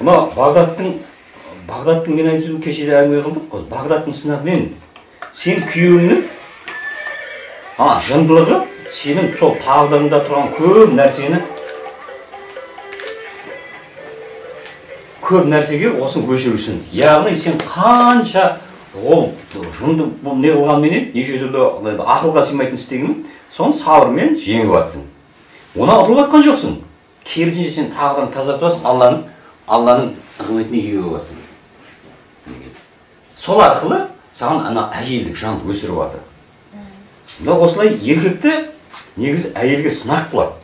мына Бағдаттың мен айтып кешеде әңгіме қылдық қой. Бағдаттың сынағынан сен күйеуіңнің жындылығы сенің сол тағдырыңда тұрған көп нәрсеге осын көшірушін. Яғни сен қанша ол жынды не қылғанменен неше түрлі ақылға сыймайтын істегенін соны сабырмен жеңіп жатсың. Оны ұтылып жатқан жоқсың. Керісінше сен тағдырын тазартып жатсың, Алланың құрметіне ие болып жатсың. Сол арқылы саған ана әйелдік жан өсіріп жатыр. Мына осылай еркекті негізі әйелге сынақ қылады.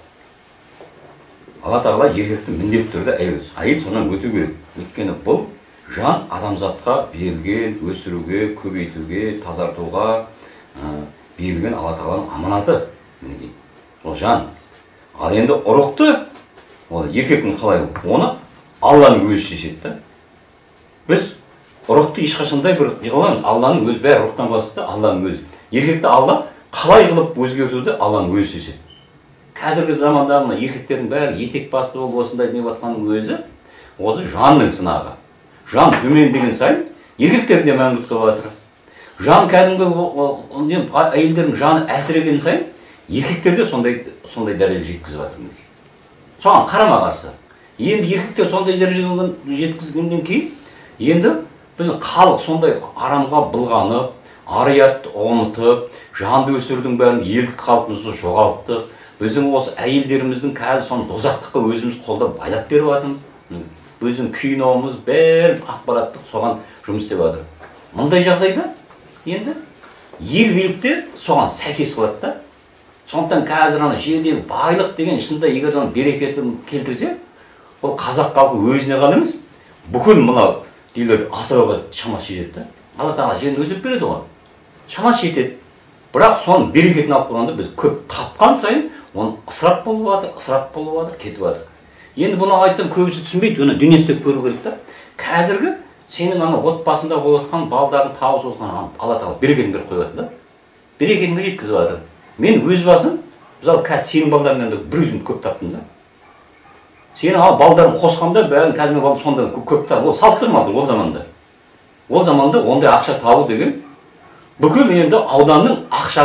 Алла тағала еркекті міндетті түрде әйел сонан өту керек. Өйткені бұл жан адамзатқа берілген, өсіруге, көбейтуге, тазартуға берілген Алла тағаланың аманаты. Ол жан. Ал енді ұрықты, ол еркектің қалай оны Алланың өзі шешеді. Біз ұрықты ешқашандай бір неғыламыз. Алланың өзі бәрі ұрықтан басты, Алланың өзі. Еркекті Алла қалай қылып өзгертуді Алланың өзі шешеді. Қазіргі заманда мына еркектердің бәрі етек басты болып осындай не батқанның өзі, осы жанның сынағы. Жан төмендеген сайын еркектерде мәңгілік болып жатыр. Жан кәдімгі әйелдердің жаны әсіреген сайын еркектерде сондай дәрежеге жеткізіп жатыр. Соған қарама қарсы. Енді еркектер сондай дәрежеге жеткізгеннен кейін, енді біздің халық сондай арамға былғанып, ар-ұятты ұмытып, жанды өсірудің бәрін елдік қалпымызды жоғалттық. Біздің осы әйелдеріміздің қазір соны дозақтыққа өзіміз қолдап байлап беріп жатырмыз. Өзінің күйінауымыз бәрін ақпараттық соған жұмыс істеп жатыр. Мұндай жағдайда енді ел биліктер соған сәйкес қылады да. Сондықтан қазір ана жердегі байлық деген шынында егер оны берекетін келтірсе, ол қазақ халқы өзіне ғана емес, бүкіл мына дейлерді асырауға шамасы жетеді. Алла тағала жерін өсіріп береді ғой. Шамасы жетеді. Бірақ соның берекетін алып қойғанда біз көп тапқан сайын оны ысырап болып жатыр, кетіп жатыр. Енді бұны айтсам көбісі түсінбейді, оны дүниесінде көру керек та. Қазіргі сенің ана отбасында болып жатқан балдардың табысы осыған Алла тағала берекетін беріп қойып жатыр да. Берекетін жеткізіп жатыр. Мен өз басым, мысалы қазір сенің балдарыңнан да бір өзім көп таптым да. Сенің балдарын қосқанда бәрін қазір балым сонда көп таптым. Ол салыстырмады ол заманда. Ол заманда ондай ақша табу деген бүкіл енді ауданның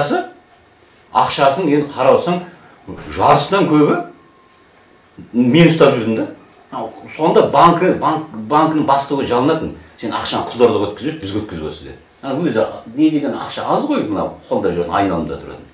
ақшасын енді қарасаң жарысынан көбі мен ұстап жүрдім да. Сонда банкінің бастығы жалынатын. Сен ақшаны Қызылордаға өткізіп, бізге өткізіп отырсыз деді. Өзі не деген ақша аз ғой мына қолда жүрген, айналымда тұратын.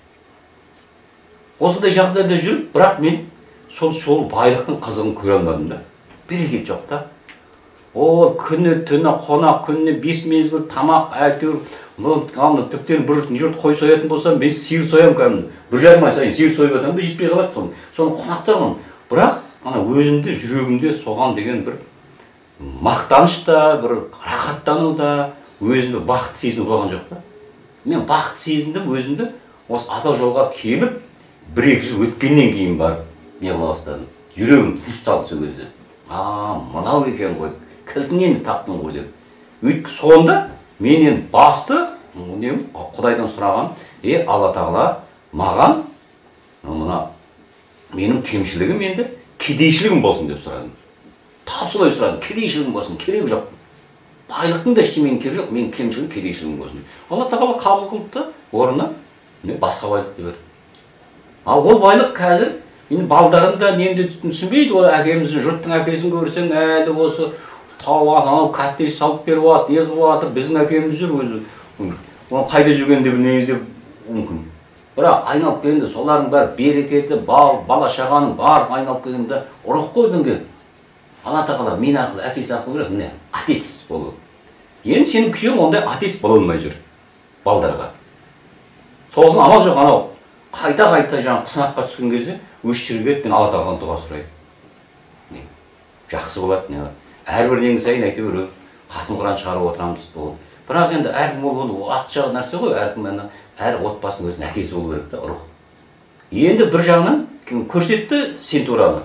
Осындай жағдайда жүріп, бірақ мен сол байлықтың қызығын көре алмадым да. Берекет жоқ та. Ол күні түні қонақ, күніне 5 мезгіл тамақ, әйтеуір тіптен бір жұрт қой соятын болсам, мен сиыр соям кәдімгі. 1,5 ай сайын сиыр сойып жатамын да жетпей қалады. Соны қонақтар ғой. Бірақ ана өзімде, жүрегімде соған деген бір мақтаныш та, бір рахаттану да, өзімді бақыт сезіну болған жоқ та. Мен бақыт сезіндім өзімді осы адал жолға келіп, 1-2 жыл өткеннен кейін барып не қыла бастадым. Жүрегім салды сол кезде. Мынау екен ғой. Кілтінен таптым ғой деп. Өйткі сонда менен басты Құдайдан сұраған, Алла тағала маған мына менің кемшілігім енді кедейшілігім болсын деп сұрадым. Тап солай сұрадым. Кедейшілігім болсын, керек жоқ. Байлықтың да ештеңенің керегі жоқ, менің кемшілігім кедейшілігім болсын. Алла тағала қабыл қылды да орнына басқа байлықты берді. Ал ол байлық қазір мен балдарым да немді түсінбейді. Ол әкеміздің жұрттың әкесін көрсең әлі осы анау кәттей салып беріп жатыр, еғып жатыр, біздің әкеміз жүр өзі. Оны қайда жүргенде білмейміз деп мүмкін. Бірақ айналып келгенде солардың бәрі берекеті, бала шағаның барлық айналып келгенде ұрық қой дүнге. Алла тағала мен арқылы, әкесі арқылы береді, міне отец болу. Енді сенің күйеуің ондай отец бола алмай жүр балдарға. Соғын амал жоқ, анау қайта жаңағы сынаққа түскен кезде өз шірігет мен Алла тағаладан дұға сұрайды. Жақсы болады, әрбір неңіз сайын әйтеуір хатым Құран шығарып отырамыз болып. Бірақ енді әркім ол уақытша нәрсе ғой, әркім әр отбасының өзінің әкесі болу керек та, ұрық. Енді бір жағынан көрсетті сен туралы.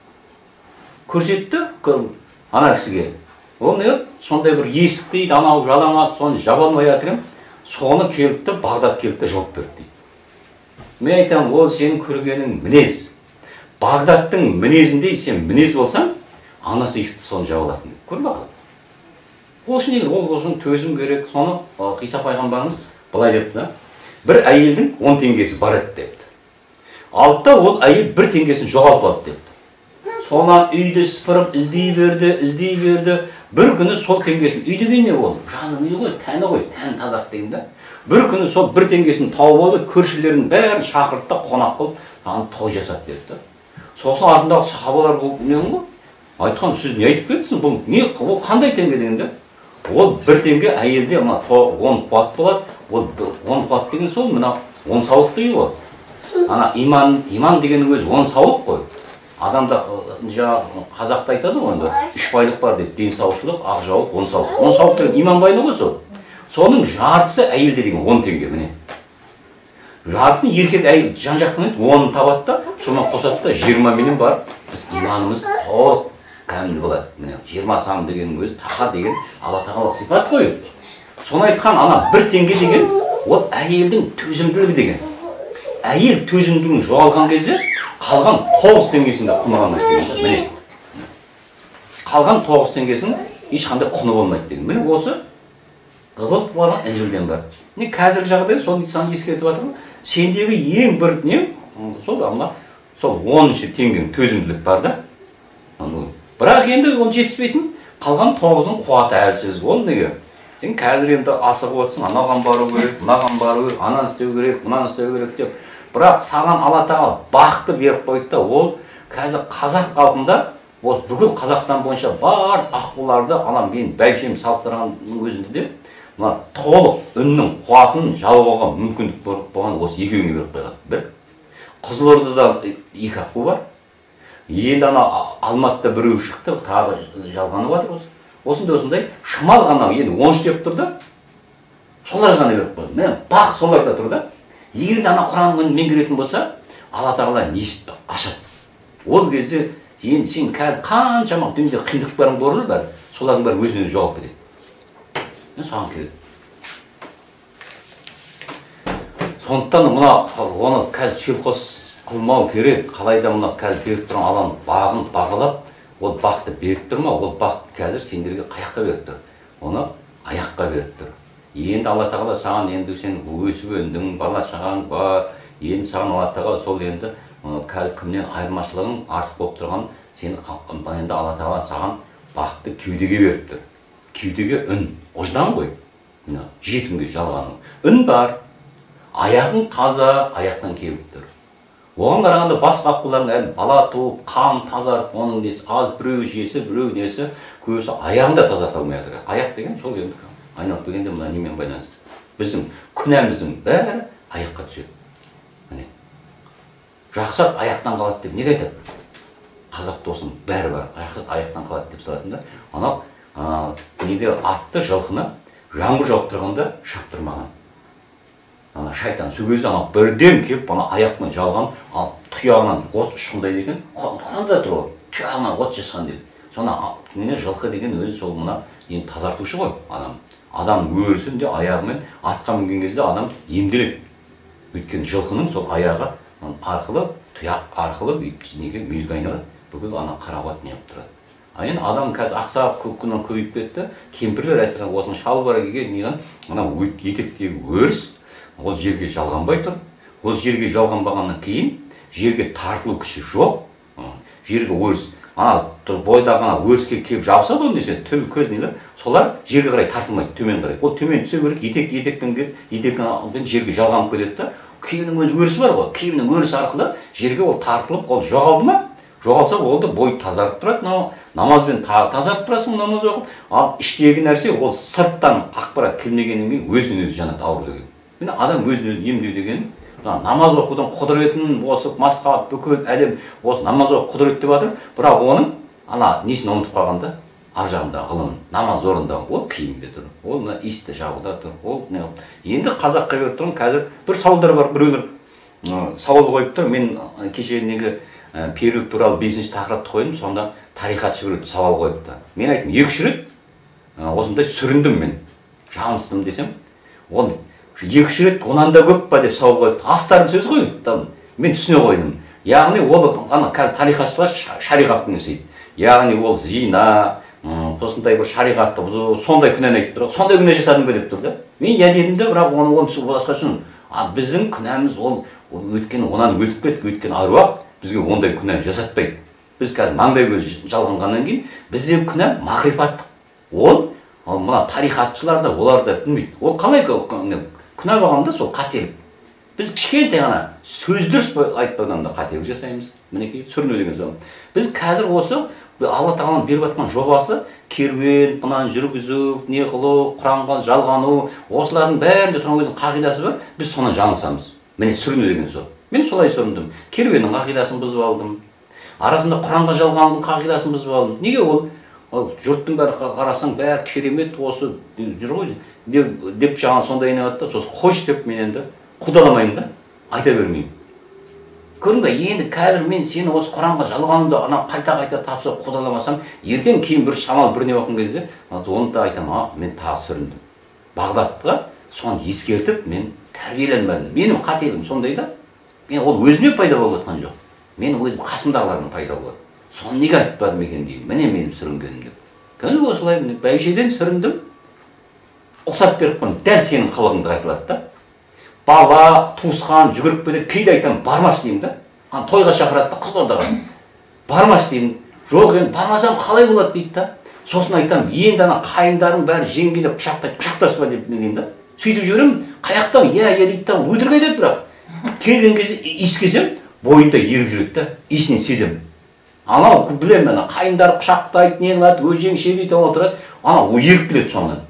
Көрсетті ана кісіге. Ол не? Сондай бір есік дейді, анау жалаңаш, соны жаба алмай жатыр ем, соны келді, Бағдат келді, жауап берді дейді. Мен айтамын, ол сенің көргенің мінез. Бағдаттың мінезіндей сен мінез болсаң, анасы ешті соны жауа аласың деп. Көрдің бе? Ол үшін егер ол үшін төзім керек, соны Иса пайғамбарымыз былай депті да. Бір әйелдің 10 теңгесі бар еді депті. Алды да ол әйел 1 теңгесін жоғалтып алды депті. Сонан үйді сыпырып іздей берді. Бір күні сол теңгесін, үй деген не болды? Жаның үйі ғой, тәні ғой, тән тазақ деген да. Бір күні сол 1 теңгесін тауып алып, көршілерін бәрін шақырды да қонақ қылып, саған той жасады деді. Сосын артындағы сахабалар бұл не ғой? Айтқан, сіз не айтып кеттіңіз? Бұл не, ол қандай теңге дегенде? Ол 1 теңге әйелде 10 қуат болады. Ол 10 қуат деген сол мына 10 сауық дейді ғой. Ана иман дегеннің өзі 10 сауық қой. Адамда жаңағы қазақта айтады ғой, 3 байлық бар дейді. Денсаулық, ақ жаулық, 10 сауық. 10 сауық деген иман байлығы ғой сол. Соның жартысы әйелде деген 10 теңге міне. Жартысын еркек әйел жан-жақтан 10 табады да, соны қосады да 20 миллион бар. Біз иманымыз толық кәміл болады. Міне 20 сан дегеннің өзі тақа деген Алла тағала сипат қой. Соны айтқан ана 1 теңге деген ол әйелдің төзімділігі деген. Әйел төзімділігін жоғалған кезде қалған 9 теңгесінде құны қалмайды деген. Міне. Қалған 9 теңгесінің ешқандай құны болмайды деген. Міне осы ғылып барған әжілден бар. Не қазіргі жағдай соны саған ескертіп жатыр. Сендегі ең бір не? Сол ана сол 10 теңгенің төзімділік бар да. Бірақ енді ол жетіспейтін. Қалған 9-ның қуаты әлсіз. Ол неге? Сен қазір енді асығып отырсың, анаған бару керек, мынаған бару керек, ананы істеу керек, мынаны істеу керек деп. Бірақ саған Алла тағала бақты беріп қойды да, ол қазір қазақ халқында, ол бүкіл Қазақстан бойынша бар аққуларды анам мен бәйшем салыстырғанның өзінде де, мына толық үннің қуатын жалғауға мүмкіндік болған осы екеуіне беріп қойған. Бір Қызылордада 2 аққу бар. Енді ана Алматыда біреу шықты, тағы жалғаны батыр осы. Осындай шамал ғана енді 13 деп тұр да, солар ғана беріп қойды. Мен бақ соларда тұр да. Егер де ана Құранын меңгеретін болса, Алла тағала несіпті ашады. Ол кезде енді сен қаншама дүниеде қиындықтарың бар, солардың бәрі өзінен жоғалып кетеді. Мен саған келеді. Сондықтан оны қазір селқос қылмау керек. Қалайда мына қазір беріп тұрған Алланың бағын бағалап, ол бақты беріп тұр ма, ол бақ қазір сендерге қаяққа беріп тұр. Оны аяққа беріп тұр. Енді Алла тағала саған енді сен өсіп өндің, бала шағаң бар. Енді саған Алла тағала сол енді кімнен айырмашылығың артық болып тұрған, сені енді Алла тағала саған бақты кеудеге беріп тұр. Кеудеге үн, ождан ғой. Жетімге жалғаның. Үн бар. Аяғың таза, аяқтан келіп тұр. Оған қарағанда басқа аққулардың әлі бала туып, қан тазарып, оның несі аз, біреу жесі, біреу несі, көбісі аяғында тазарта алмай жатыр. Аяқ деген сол енді айналып келгенде мына немен байланысты. Біздің күнәміздің бәрі аяққа түседі. Міне. Жақсат аяқтан қалады деп неге айтады? Қазақ досының бәрі бар. Жақсат аяқтан қалады деп салатында. Анау неде атты жылқыны жаңбыр жауып тұрғанда шаптырмаған. Ана шайтан сөзі ана бірден келіп ана аяқпен жалған, тұяғынан от ұшқындай деген, қандай тұр ол? Тұяғынан от жасқан деп. Соны жылқы деген өзі сол мына енді тазартушы ғой адам. Адам өрісін де аяғымен атқа мінген кезде адам емделеді. Өйткені жылқының сол аяғы арқылы, тұяқ арқылы неге мүйізге айналады. Бүкіл ана қарақат неғып тұрады. Енді адам қазір ақсақ көккінен көбейіп кетті. Кемпірлер әсіресе осының шалбары киген ана етектегі өріс ол жерге жалғанбай тұр. Ол жерге жалғанбағаннан кейін жерге тартылу күші жоқ. Жерге өріс бойдағы өріске келіп жабысады оны десе, түл көз нелер, солар жерге қарай тартылмайды, төмен қарай. Ол төмен түсе керек, етекпен жерге жалғанып кетеді да, киімнің өзі өрісі бар ғой, киімнің өрісі арқылы жерге ол тартылып, ол жоғалды ма? Жоғалса ол да бой тазарып тұрады, намазбен тазарып тұрасың, намаз оқып, ал іштегі нәрсе ол сырттан ақпарат келмегеннен кейін өзінен өзі жанады ауру деген. Міне адам өзін өзі емдеу деген намаз оқудан құдіретін осы масқа бүкіл әлем осы намаз оқу құдірет деп жатыр, бірақ оның ана несін ұмытып қалғанда ар жағында ғылым, намаз орындау, ол киімде тұр, ол иісті жағуда тұр, ол енді қазаққа беріп тұрмын, қазір бір сауалдар бар, біреулер сауал қойып тұр, мен кеше неге перук туралы 5-ші тақырыпты қойдым, сонда тарихатшы біреу сауал қойыпты. Мен айттым, 2-3 рет осындай сүріндім мен, жаңылыстым десем, ол 2-3 рет онан да көп па деп сауал қойыпты. Астардың сөзі ғой, мен түсіне қойдым. Яғни ол қазір тарихатшылар шариғаттың несі дейді. яғни ол зина, осындай бір шариғатты бұзу, сондай күнәні айтып тұр. Сондай күнә жасадым ба деп тұр да. Мен я дедім де, бірақ оны басқа үшін, біздің күнәміз ол өткен, онан өтіп кетті, өткен аруақ бізге ондай күнә жасатпайды. Біз қазір маңдай көз жалғанғаннан кейін, бізде күнә мағрифаттық. Ол мына тарихатшылар да, олар да білмейді. Ол қалай күнә болғанда сол қателік. Біз кішкентай ғана сөз дұрыс айтпағанда қателік жасаймыз. Мінекей сүріну деген сол. Біз қазір осы Алла тағаланың беріп жатқан жобасы керуен, мынаны жүргізу, не қылу, Құранға жалғану, осылардың бәрінде тұрған өзінің қағидасы бар. Біз соны жаңылсамыз. Міне сүріну деген сол. Мен солай сүріндім. Керуеннің қағидасын бұзып алдым. Арасында Құранға жалғанудың қағидасын бұзып алдым. Неге ол? Жұрттың бәрі қарасаң бәрі керемет осы жүр ғой деп жаңа сондай не атты. Сосын қош деп мен енді қудаламаймын да, айта бермеймін. Көрдің бе, енді қазір мен сені осы Құранға жалғануды қайта тапсырып қудаламасам, ертең кейін бір шамал бірне оқыған кезде, оны да айтамын, мен тағы сүріндім. Бағдатқа соны ескертіп, мен тәрбиеленбедім. Менің қателігім сондай да. Мен ол өзіме пайда болып жатқан жоқ. Мен өзім қасымдағылардың пайда болады. Соны неге айтпадым екен деймін. Міне менің сүрінгенім деп. Көңіл осылай бәйшеден сүріндім. Ұқсат беріп қойдым. Дәл сенің қылығыңды айтылады да. Бала, туысқан, жүгіріп келеді, кейде айтамын, бармаш деймін да. Тойға шақырады да, Қызылордаға. Бармаш деймін. Жоқ, енді бармасам қалай болады дейді да. Сосын айтамын, енді ана қайындарың бәрі жеңгелеп пышақташы деп деймін да. Сөйтіп жіберемін, қаяқтан, иә дейді да, өтірік айтады бірақ. Келген кезде иіскесем, бойында еріп жүреді да, иісінен сеземін. Анау білемін, ана қайындары құшақтайды, нені алады, өзен шегейді отырады, анау еріп келеді соңынан.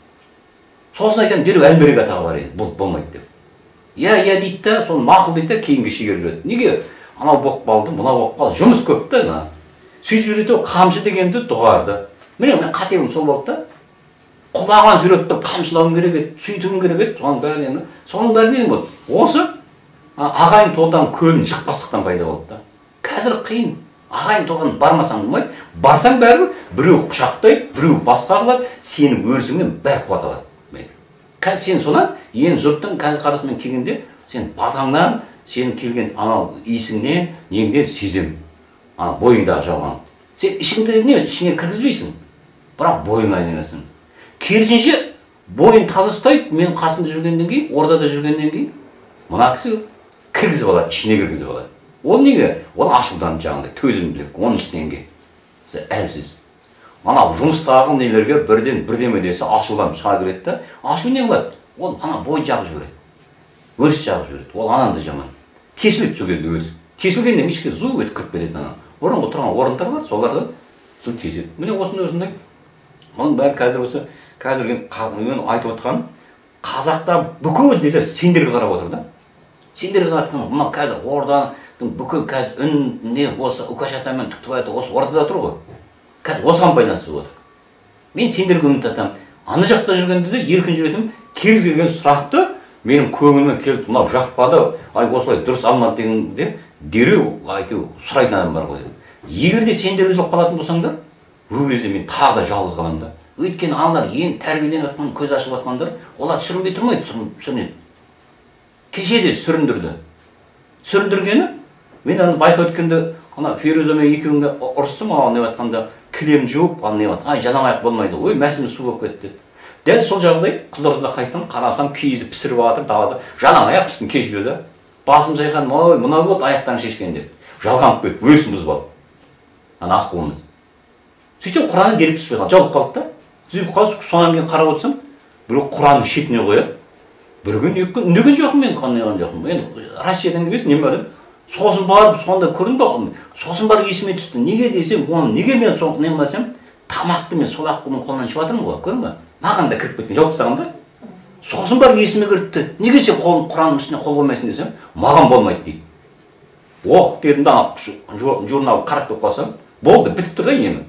Сосын айтамын, беріп әлберек атағы бар еді, бұл болмайды деп. Я дейді да, соны мақұл дейді да, кейінге шегер жүреді. Неге? Анау боқ қалды, мынау боқ қалды, жұмыс көп та. Сөйтіп жүреді, қамшы дегенді дұғарды. Міне, мен қатегім сол болды да. Құлаған суретті қамшылауым керек еді, сөйтуім керек еді, соның бәрінен болды. Осы ағайын толдан көлін шықпастықтан пайда болды да. Қазір қиын. Ағайын толған бармасаң болмайды. Барсаң бәрібір біреу құшақтайды, біреу басқа қылады, сенің өрісіңнен бәрі қуат алады. Қазір сен сонан, ең жұрттың қазір қарасымен келгенде, сен батаңнан, сен келген анау иісіңнен, неңден сезем. Бойыңдағы жалған. Сен ішіңді не, ішіңе кіргізбейсің. Бірақ бойыңа айналасың. Керісінше бойын таза ұстайды, мен қасында жүргеннен кейін, ордада жүргеннен кейін, мына кісі кіргізіп алады, ішіне кіргізіп алады. Ол неге? Ол ашудан жаңағыдай төзімділік, оның ішінен әлсіз. Анау жұмыстағы нелерге бірдеме десе ашудан шыға береді да. Ашу не қылады? Ол ана бой жағып жібереді. Өріс жағып жібереді. Ол анандай жаман. Тесіледі сол кезде өріс. Тесілгенде ішке зу етіп кіріп кетеді ана. Орынға тұрған орындар бар, солардан су теседі. Міне осындай. Оның бәрі қазір осы мен айтып отқан қазақта бүкіл нелер сендерге қарап отыр да. Сендерге қаратқан мына қазір орданың бүкіл қазір не осы Үкашатамен Түктібайда осы ордада тұр ғой. Осыған байланысты отыр. Мен сендерге үміт атамын. Ана жақта жүргенде де еркін жүретім, кез келген сұрақты менің көңіліме келіп, мынау жақпады, осылай дұрыс алмады дегенде дереу айту сұрайтын адам бар ғой. Егер де сендер үзіліп қалатын болсаңдар, ол кезде мен тағы да жалғыз қаламын да. Өйткені аналар ең тәрбиеленіп жатқан, көз ашылып жатқандар, олар сүрінбей тұрмайды, сүрінеді. Кеше де сүріндірді. Сүріндіргені мен аны байқа өткенде ана Ферузамен екеуіңді ұрыстым, не айтқанда кілем жуып, жалаң аяқ болмайды. Ой, мәсіміз су болып кетті. Дәл сол жағдай Қызылордада қайттым, қарасам киізді пісіріп жатыр, далада жалаң аяқ үстін кешіп жүрді. Басым жайған, ой, мынау болды аяқтан шешкен деп. Жалғанып кетті, өсін бұзып алды. Ана аққуымыз. Сөйтіп Құранның келіп түспей қалды, жауып қалды да. Сөйтіп қалып, соңынан кейін қарап отырсам, біреу Құранның шетіне қояды. Бір күн, екі күн, үндеген жоқпын мен, қанайған жоқпын. Енді Россиядан келгесін, не бар? Сосын барып, сонда көрін ба? Сосын барып есіме түсті. Неге десем, оны неге мен соны не қылсам, тамақты мен сол аққуымның қолынан ішіп жатырмын ғой, көрін ба? Маған да кіріп кеткен, жауып тастағанда. Сосын барып есіме кіріпті. Неге сен Құранның үстіне қол қоймайсың десем, маған болмайды дейді. Оқ дедім да, журнал қарап болып қалсам, болды, бітіп тұр да емі.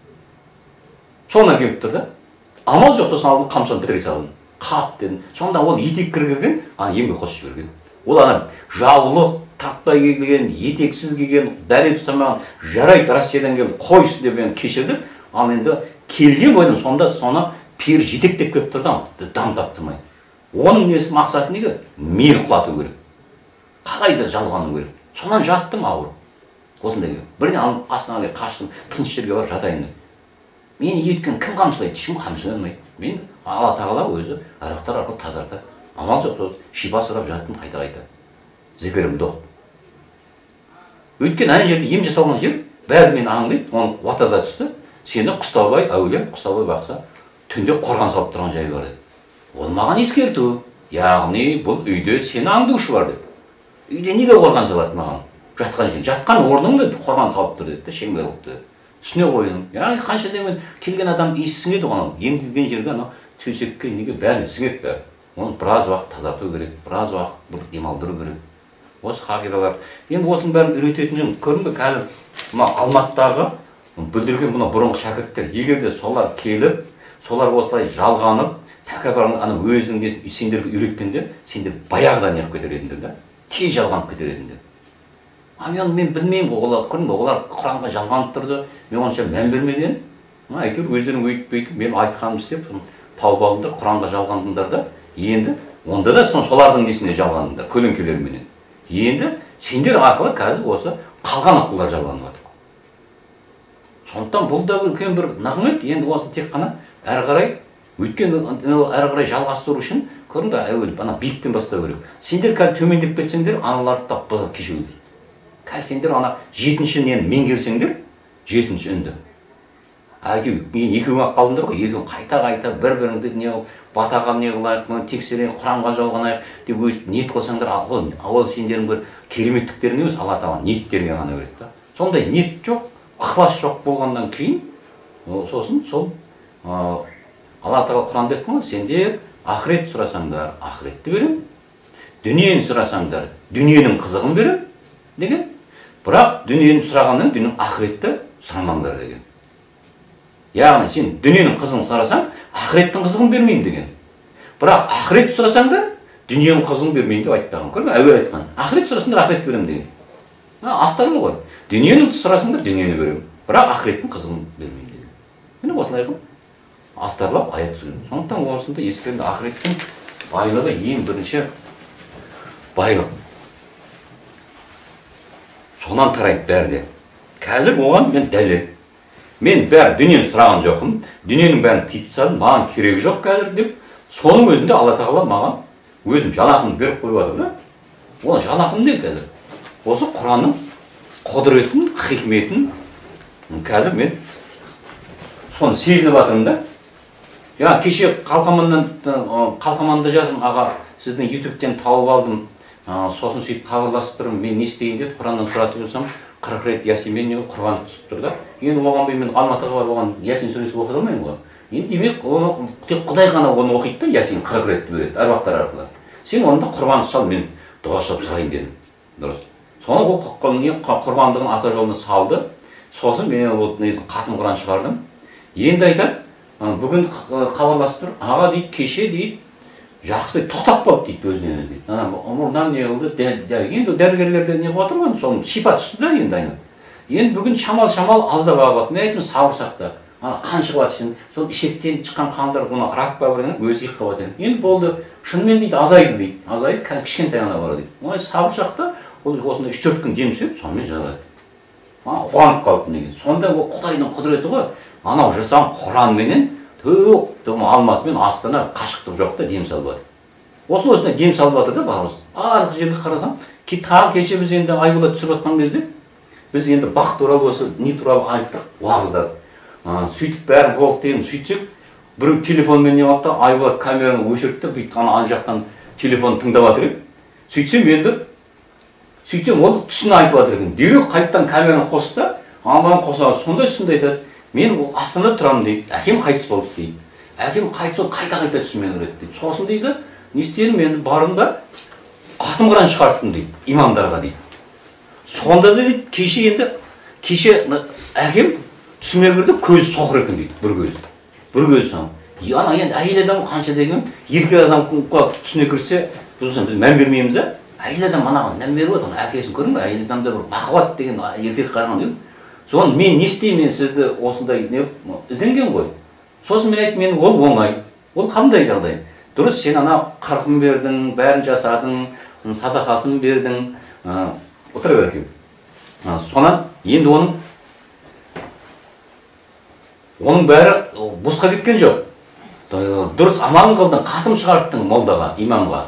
Соңынан келіп тұр да. Амал жоқ, сосын алдым, қамшаны бітіре салдым. Қап дедім. Сонда ол етек кіргізген, емге қосып жіберген. Ол жаулық, тартпай келген, етексіз келген, дәрет ұстамаған, жарайды Россиядан келген, қойсын деп мен кешірдім. Ал енді келген бойдың сонда соны пер жетектеп келіп тұрды, дам таптырмай. Оның несі мақсаты неге? Мені құлату керек. Қалай да жалғану керек. Сонан жаттым ауыр. осындай бірден астына қаштым, тыныш жерге барып жатайын деп. Мені етткен кім қамшылайды? Ешкім қамшылай алмайды. Мен Алла тағала өзі аяқтар арқылы тазартады. Амал жоқ, шипа сұрап жаттым қайта-қайта. Зікірімді оқып. Өйткені ана жерде ем жасалған жер бәрі мені аңдайды, оны уатада түсті. Сені Құстаубай әулие, Құстаубай бақса, түнде қорған салып тұрған жай бар еді. Ол маған ескерту. Яғни бұл үйде сені аңдушы бар деп. Үйде неге қорған салады маған? Жатқан жер, жатқан орныңда қорған салып тұр деді, шеңбер болыпты. Түсіне қойдым. Яғни қанша демін келген адам иіс сіңеді ғой, емділген жерге ана төсекке неге бәрін сіңеді бәрі. Оны біраз уақыт тазарту керек, біраз уақыт бір демалдыру керек. Осы қағидалар. Енді осының бәрін үйрететін көрдің бе қазір мына Алматыдағы бүлдірген мына бұрынғы шәкірттер, егер де солар келіп, солар осылай жалғанып, тәкаппар ана өзінің несін сендерге үйреткенде, сендер баяғыда неғып кетер едіңдер да, тез жалғанып кетер едіңдер. Мен білмеймін ғой, олар көрдің бе, олар Құранға жалғанып тұрды, мен онша мән бермеген. Әйтеуір өздерің өйтіп, мен айтқаным істеп, тауып алдыңдар, Құранға жалғандыңдар да, енді онда да солардың несіне жалғандыңдар, көлеңкелерменен. Енді сендер арқылы қазір осы қалған ақылдар жалғанып жатыр. Сондықтан бұл да үлкен бір нығмет, енді осыны тек қана әрі қарай, өйткені әрі қарай жалғастыру үшін, көрдің бе, әуелі ана биіктен бастау керек. Сендер қазір төмендеп кетсеңдер, аналарды тап кешеуі дейді. Қазір сендер ана жетінші нені меңгерсеңдер, жетінші үнді. Әкеу, мен екеуің-ақ қалдыңдар ғой, екеуің қайта-қайта бір-біріңді не батаға не қылайық, тексерейік, Құранға жалғанайық деп өз ниет қылсаңдар, ол сендердің бір кереметтіктерің емес, Алла тағала ниеттеріңе ғана береді да. Сондай ниет жоқ, ықылас жоқ болғаннан кейін, сосын сол Алла тағала Құранда айтқан ғой, сендер ақырет сұрасаңдар, ақыретті берем, дүниені сұрасаңдар, дүниенің қызығын берем деген. Бірақ дүниені сұрағаннан дүниенің ақыретті сұрамаңдар деген. Яғни сен дүниенің қызығын сұрасаң, ақыреттің қызығын бермеймін деген. Бірақ ақырет сұрасаңдар, дүниенің қызығын бермеймін деп айтпаған. Көрдің, әуел айтқан. Ақырет сұрасаңдар, ақырет беремін деген. Астарлы ғой. Дүниенің сұрасаңдар, дүниені беремін. Бірақ ақыреттің қызығын бермеймін деген. Міне осылай ғой. Астарлап аят түсірген. Сондықтан осында ескерді, ақыреттің байлығы ең бірінші байлық. Сонан тарайды бәрі де. Қазір оған мен дәлел. Мен бәрі дүниені сұраған жоқпын, дүниенің бәрін тиіп тастадым, маған керегі жоқ қазір деп, соның өзінде Алла тағала маған өзім жалақымды беріп қойып жатыр да. Оны жалақым не қазір? Осы Құранның құдіретін, хикметін қазір мен соны сезініп жатырмын да. Кеше қалқаманда жаздым, аға, сіздің ютубтен тауып алдым, сосын сөйтіп хабарласып тұрмын, мен не істейін деп Құраннан сұратып жүрсем, 40 рет Ясин мен Құрбан түсіп тұр да. Енді оған мен Алматыға барып оған Ясин сүресін оқи алмаймын ғой. Енді демек, тек Құдай ғана оны оқиды да, Ясин 40 ретті береді, әруақтар арқылы. Сен онда Құрбан сал, мен дұға жасап сұрайын дедім. Дұрыс. Соны ол құрбандығын ата жолына салды. Сосын мен қатым Құран шығардым. Енді айтады, бүгін хабарласып тұр, аға дейді, кеше дейді, жақсы тоқтап қалды дейді өзінен дейді. Мұрнан не қылды, енді дәрігерлерде не қылып отыр ғой, соның шипа түсті да енді айны. Енді бүгін шамал аздап ағып, мен айтым сабыр сақта, қан шығып жатыр, сол ішектен шыққан қандар оны рак па бір өзі иыққа батыр. Енді болды, шынымен дейді, азайды дейді, азайды, кішкентай ғана бар дейді. Оны сабыр сақта, ол осында 3-4 күн дем түседі, сонымен жазады. Қуанып қалды деген. Сонда ол Құдайдың құдіреті ғой, анау жасаған Құранменен Алматы мен Астана қашықтық жоқ та дем салып жатыр. Осында дем салып жатыр да бағыз. Арғы жерге қарасам, тағы кеше біз енді Айболат түсіріп жатқан кезде, біз енді бақ туралы осы не туралы айттық, уағыздадық. Сөйтіп бәрін болды деген сөйтсек, бір телефонмен не алды да, Айболат камераны өшірді, бүйтіп ана жақтан телефон тыңдап жатыр еді. Сөйтсем ол түсін айтып жатыр екен. Дереу қайттан камераны қосты да, маған қоса сондай түсінді айтады. Мен Астанада тұрамын дейді, әкем қайтыс болды дейді. Әкем қайтыс болды, қайта түсімен кіреді дейді. Сосын дейді, не істедім, енді бардым да қатым Құран шығарттым дейді, имамдарға дейді. Сонда дейді, кеше әкем түсіме кірді, көзі соқыр екен дейді, бір көзі соң. Ана енді әйел адам қанша деген, еркек адамға түсіне кірсе, біз мән бермейміз да. Әйел адам анаған мән беріп отыр, әкесін көрдің бе, әйел адамда бір махаббат деген еркек қараған дейді. Соны мен не істеймін, мен сізді осындай ізденген ғой. Сосын мен айттым, мен ол оңай. Ол қандай жағдай? Дұрыс, сен ана қырқын бердің, бәрін жасадың, садақасын бердің. Отыра бер әкем. Сонан енді оның бәрі босқа кеткен жоқ. Дұрыс аман қылдың, қатым шығарттың молдаға, имамға.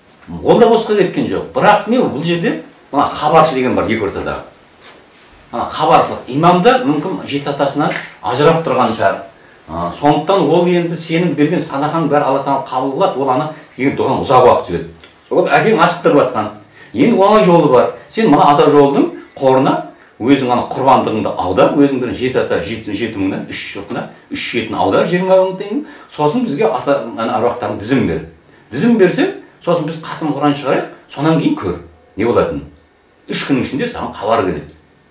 Ол да босқа кеткен жоқ. Бірақ не бұл жерде мына хабаршы деген бар екі ортадағы. Хабаршылық. Имамда мүмкін жеті атасынан ажырап тұрған шығар. Сондықтан ол енді сенің берген садақаң бәрі Алла тағала қабыл қылады. Ол ана деген дұғаны ұзақ уақыт жүреді. Ол әкең асықтырып жатқан. Енді оңай жолы бар. Сен мына ата жолдың қорына өзің ана құрбандығыңды аудар, өзің бір жеті ата, жеті мыңнан, үш жылқына, үш жетіні аудар, 20 мың теңге. Сосын бізге ата аруақтардың тізім бер. Тізім берсең, сосын біз қатым Құран шығарайық, сонан кейін көр. Не болатынын. 3 күннің ішінде саған хабар келеді.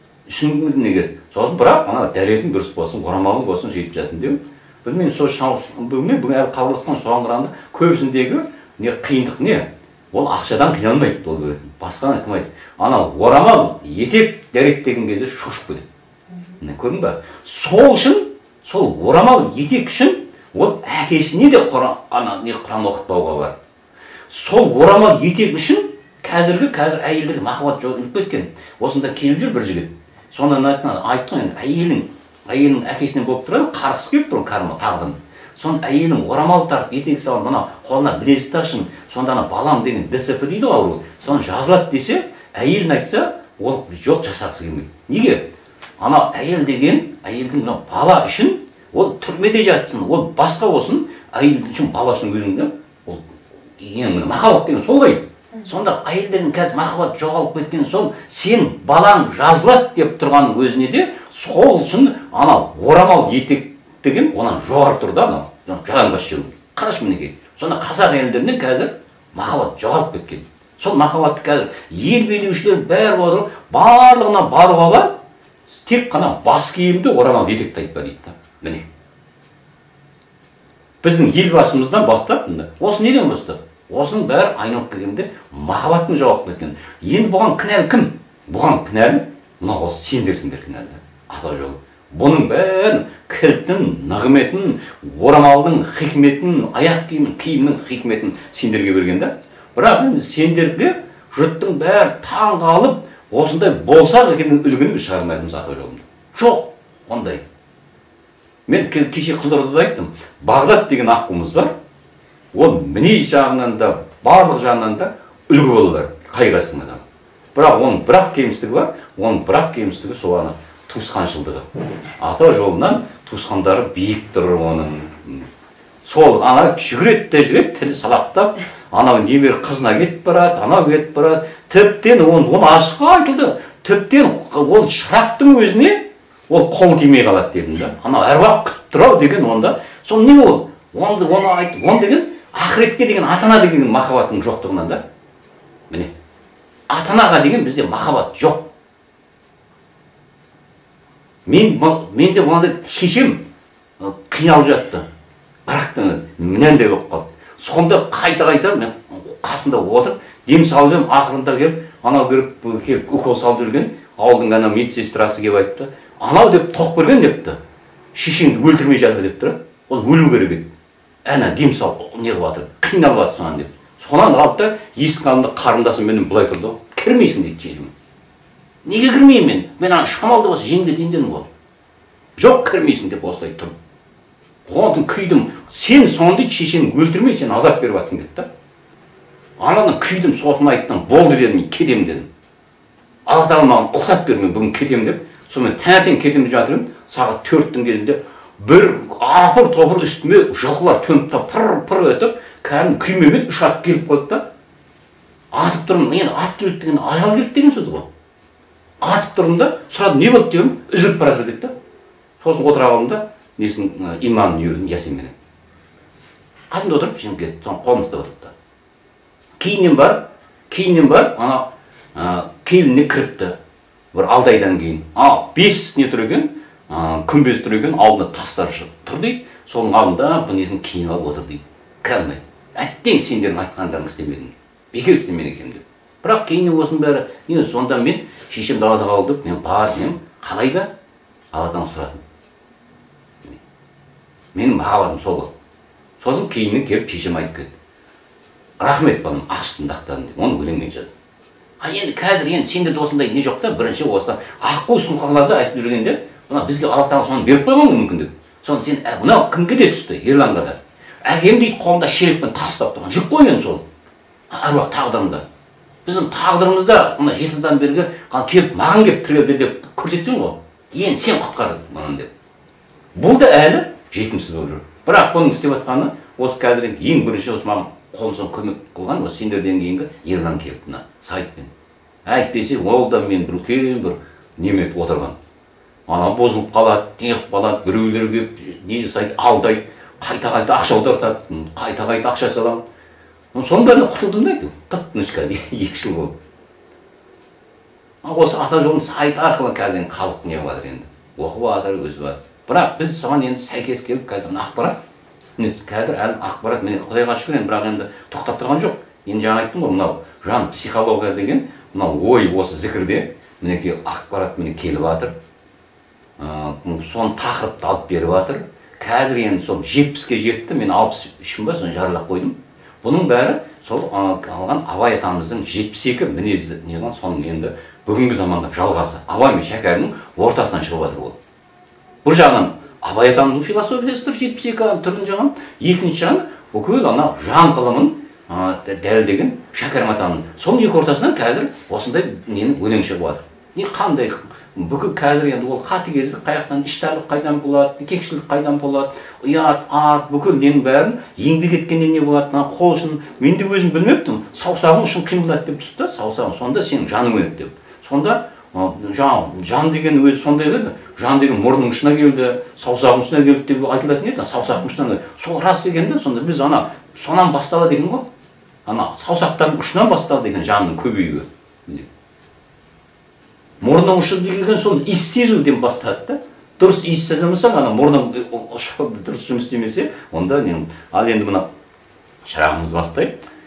3 күннің неге. Сосын бірақ ана дәретің дұрыс болсын, орамалың болсын, сөйтіп жатсын деу. Білмеймін, бүгін әлі қабылысқан соған қарағанда көбісіндегі не қиындық не? Ол ақшадан қиналмайды, ол көретін. Басқаны айтмайды. Ана орамал, етек дәрет деген кезде шошып кетеді. Көрдің ба? Сол үшін, сол орамал етек үшін ол әкесіне де Құран оқытпауға бар. Сол орамал етек үшін қазір әйелдерге махаббат жоқ кеткен. Осында келіп жүр бір жігіт. Сонан айтты ғой, әйелінің әкесінен болып тұрады, қарғысы келіп тұр карма тағдырын. Сон әйелің орамал тартып, етек салып, мына қолына білезік тақсын, сонда ана балам деген ДСП дейді ғой ауру. Соны жазылады десе, әйелін айтса, ол жоқ жасағысы келмейді. Неге? Ана әйел деген, әйелдің бала үшін, ол түрмеде жатсын, ол басқа болсын, әйел үшін бала үшін өзіңді, ол ең махаббат деген сол ғой. Сонда әйелдердің қазір махаббат жоғалып кеткен соң, сен балаң жазылады деп тұрған өзіне де, сол үшін ана орамал етек деген онан жоғары тұр да, жалаңбас жүру. Қараш мінекей. Сонда қазақ әйелдерінен қазір махаббат жоғалып кеткен. Сол махаббатты қазір ел билеушілер бәрі отырып, барлығына баруға тек қана бас киімді орамал етекті айтпа дейді. Міне. Біздің елбасымыздан бастап, осы неден бастап? Осының бәрі айналып келгенде махаббаттың жоғалып кеткен. Енді бұған кінәлі кім? Бұған кінәлі мына осы сендерсіңдер кінәлі. Ата жолы. Бұның бәрін кілттің, нығметін, орамалдың хикметін, аяқ киімнің хикметін сендерге берген да. Бірақ енді сендерге жұрттың бәрі таң қалып, осындай болсақ екенін үлгіні біз шығармаймыз ата жолында. Жоқ, ондай. Мен кеше Қызылордада айттым, Бағдат деген аққуымыз бар. Ол мінез жағынан да, барлық жағынан да үлгі болалар, қайғасың адам. Бірақ оның бірақ кемістігі бар, оның бірақ кемістігі сол ана туысқаншылдығы. Ата жолынан туысқандары биік тұр оның. Сол ана жүгіреді, тілі салақтап, анау немер қызына кетіп барады, анау кетіп барады. Тіптен оны ашыққа айтылды. Тіптен ол шырақтың өзіне ол қол тимей қалады дедім да. Анау әруақ күтіп тұрау деген онда. Сол не ол? Оны айтты. Он деген ақыретке деген атана деген махаббаттың жоқтығынан да. Міне. Атанаға деген бізде махаббат жоқ. Менде мынандай шешем қиналып жатты. Бірақтан мінәнде болып қалды. Сонда қайта мен қасында отырып, дем салып едім, ақырында келіп, анау келіп укол салып жүрген, ауылдың ана медсестрасы келіп айтты. Анау деп тоқ берген депті. Шешеңді өлтірмей жатыр деп тұр. Ол өлу керек еді. Әна дем салып не қылып жатыр, қиналып жатыр сонан деп. Сонан алып та есік алдында қарындасым менен былай тұрды. Кірмейсің дейді желіме. Неге кірмеймін мен? Мен ана шамалды болса жеңге дейін дедім ғой. Жоқ кірмейсің деп осылай тұрып. Қуандым, күйдім. Сен сонда шешені өлтірмей, сен азап беріп жатсың деді да. Анадан күйдім, сосын айттым, болды дедім, мен кетем дедім. Алла тағала маған рұқсат берді, мен бүгін кетем деп. Сонымен таңертең кетем деп жатырмын. Сағат 4-тің кезінде бір апыр-топыр үстіме жылқылар төніп та пыр етіп, кәдімгі күймемен 3 ат келіп қойды да. Атып тұрмын, енді ат келіп деген аял келіп деген сөз ғой. Атып тұрмын да, сұрады, не болды дегенім, үзіліп бара жатыр деді да. Сосын отыра қалдым да, несін имамын үйірдім, Ясинменен. Қадымда отырып, жем кетті, соны қолымызда отырып та. Кейіннен бар, ана келініне кіріпті. Бір 6 айдан кейін. 5 не тұр екен, күмбез тұр екен, алдында тастар тұр дейді. Соның алдында бұл несін кейін алып отыр дейді. Кәдімгі. Әттең сендердің айтқандарың істемедің. Бекер істемен екен деп. Бірақ кейіннен осының бәрі, енді сонда мен шешем далада қалды, мен бардым, қалай да Алладан сұрадым. Менің махаббатым сол болды. Сосын кейіннен келіп шешем айтып кетті. Рахмет балам, ақ сүтімді ақтадың деп, оны өлеңмен жаздым. Енді қазір енді сендерде осындай не жоқ та, бірінші осы аққу сұңқарларды айтып жүргенде, мына бізге Алла Тағала соны беріп қойған мүмкіндік. Соны сен мынау кімге де түсті, Ерланға да. Әкем дейді қолында шелекпен тастап тұрған. Жүк қой енді сол. Аруақ тағдырында. Біздің тағдырымызда мына 7 жылдан бергі келіп маған келіп тірелді деп көрсеткен ғой. Енді сен құтқар маған деп. Бұл да әлі жетімсіз болып жүр. Бірақ бұның істеп жатқаны осы қазір ең бірінші осы маған қолымнан көмек қылған осы сендерден кейінгі Ерлан келіп мына Сайтпен. Әйтпесе ол да мен бір үлкен бір неме отырған. Ана бұзылып қалады, неғып қалады, біреулер келіп не жасайды, алдайды, қайта ақша аудартады, қайта ақша саламын. Соның бәріне құтылдым да тып-тыныш қазір 2 жыл болды. Осы ата жолын сайт арқылы қазір халық не қылып жатыр енді. Оқып жатыр, өсіп жатыр. Бірақ біз соған енді сәйкес келіп қазір ақпарат, қазір әлі ақпарат, міне Құдайға шүкір енді, бірақ енді тоқтап тұрған жоқ. Енді жаңа айттым ғой, мынау жан психология деген, мынау ой осы зікірде, мінекей ақпарат міне келіп жатыр. Соны тақырыпты алып беріп жатыр. Қазір енді сол 70-ке жетті, мен 63-ім ба, соны жарылап қойдым. Бұның бәрі сол алған Абай атамыздың 72 мінезі неған соның енді бүгінгі заманда жалғасы. Абай мен Шәкәрімнің ортасынан шығып жатыр ол. Бір жағынан Абай атамыздың философиясы тұр 72 түрін жағынан, екінші жағынан бүкіл ана жан ғылымын дәлелдеген Шәкәрім атамның. Соның екі ортасынан қазір осындай ненің өлең шығып жатыр. Не қандай бүкіл қазір енді ол қатыгездік қаяқтан, іштарлық қайдан болады, кекшілік қайдан болады, ұят, ат, бүкіл ненің бәрін еңбек еткеннен не болады, қол үшін, мен де өзім білмептім, саусағың үшін қимылдады деп түсті, саусағың, сонда сенің жаның өледі деп. Сонда жан деген өзі сондай еді, жан деген мұрның ұшына келді, саусағың ұшына келді деп айтылатын еді, саусақтың ұшынан, сол рас дегенде, сонда біз сонан бастала деген ғой, саусақтардың ұшынан бастала деген жанның көбеюі. Мұрның ұшы деген сол иіс сезуден бастады. Дұрыс иіс сеземесең, мұрның ұшы дұрыс жұмыс істемесе, онда ал енді мына шырағымыз бастайды.